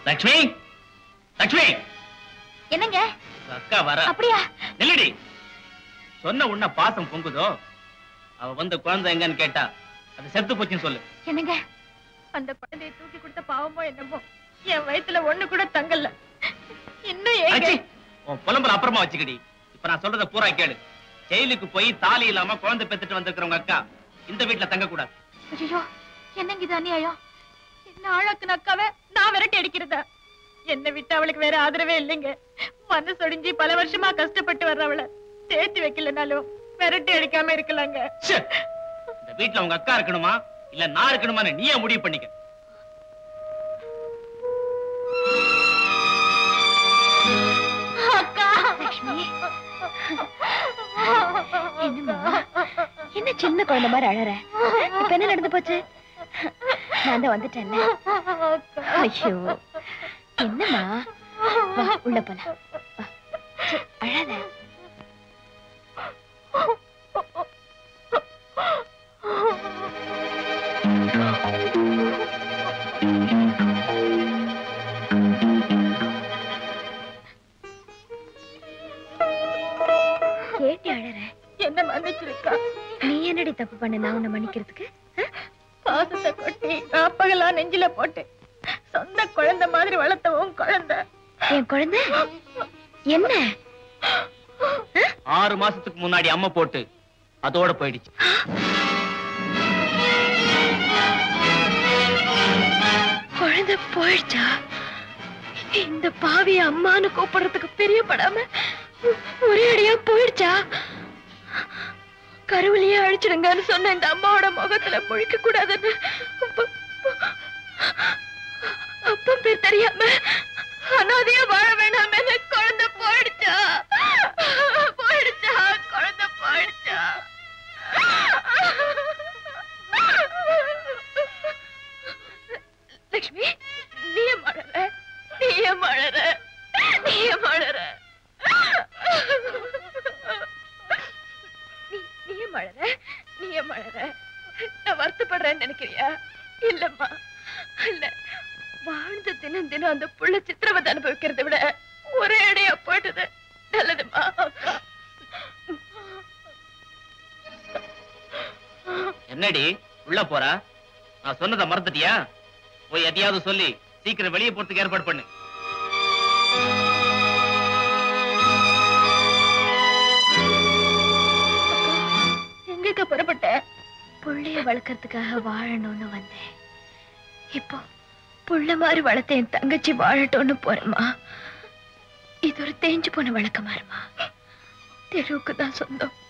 லட்சுமி, லட்சுமி. என்னங்க? அக்கா வர. அப்படியா? நில்லடி. சொன்ன உன்ன பாசம் பொங்குதோ? அவ வந்த குழந்தை எங்கன்னு கேட்டா அது செத்து போச்சுன்னு சொல்லு. என்னங்க? அந்த குழந்தையை தூக்கி கொடுத்த பாவமோ என்னமோ என் வயித்துல ஒண்ணு கூட தங்கல. இன்னும் ஏங்க? உன் புலம்பல அப்புறமா வச்சுக்கடி. இப்ப நான் சொல்றத பூரா கேளு. ஜெயிலுக்கு போய் தாலி இல்லாம குழந்தை பெத்துட்டு வந்திருக்கிறவங்க அக்கா இந்த வீட்டுல தங்க கூடாது. ஐயோ, என்னங்க இது அநியாயம்? என்ன ஆளாக்குன அக்காவை நான் விரட்டி அடிக்கிறதா? என்ன விட்டு அவளுக்கு வேற ஆதரவே இல்லைங்க. மனசு ஒடிஞ்சி பல வருஷமா கஷ்டப்பட்டு வர்றவளை சேர்த்து வைக்கலனாலும் விரட்டி அடிக்காம இருக்கலாங்க. இந்த வீட்டுல உங்க அக்கா இருக்கணுமா இல்ல நான் இருக்கணுமான்னு நீயே முடிவு பண்ணிக்க. என்ன சின்ன குழந்தை மாதிரி அழற? இப்ப என்ன நடந்து போச்சு? நான் தான் வந்துட்டேன். ஐயோ, என்னம்மா? உள்ள போலாம். அழாத. கேட்டி அழற? என்ன மன்னிச்சிருக்கா? நீ என்னடி தப்பு பண்ண நான் உன்னை மன்னிக்கிறதுக்கு? பாசத்தை கொட்டி காப்பகலா நெஞ்சில போட்டு சொந்த குழந்தை மாதிரி வளர்த்தவும் குழந்தை. என் குழந்தை என்ன 6 மாசத்துக்கு முன்னாடி அம்மா போட்டு அதோட போயிடுச்சு. குழந்தை போயிடுச்சா? இந்த பாவி அம்மான்னு கூப்பிடுறதுக்கு பிரியப்படாம ஒரே அடியா போயிடுச்சா? கருவிலேயே அழிச்சிடுங்கன்னு சொன்ன இந்த அம்மாவோட முகத்துல முழிக்க கூடாதுன்னு அப்பா பேர் தெரியாம அனாதையா வாழ வேணாம். குழந்தை போயிடுச்சா? போயிடுச்சா? குழந்தை போயிடுச்சா? லட்சுமி, நீயே மழற, நீயே மழற, நீயே மழற, நீயே மழற, நீயே மழற. நான் வருத்தப்படுறேன்னு நினைக்கிறியா? இல்லம்மா, இல்ல. வாழ்ந்த தினம் தினம் அந்த புள்ள சித்திரவதை அனுபவிக்கிறதை விட ஒரே அடியா போயிட்டது நல்லதுமா. என்னடி உள்ள போறா? நான் சொன்னதை மறந்துட்டியா? போய் எதையாவது சொல்லி சீக்கிரம் வெளியே போறதுக்கு ஏற்பாடு பண்ணு. எங்க புறப்பட்ட? புள்ளைய வளர்க்கறதுக்காக வாழணும்னு வந்தேன். இப்போ புள்ள மாதிரி வளர்த்த என் தங்கச்சி வாழட்டோன்னு போறேம்மா. இது ஒரு தேஞ்சு போன வழக்கமாறுமா. தெருவுக்கு தான் சொந்தம்.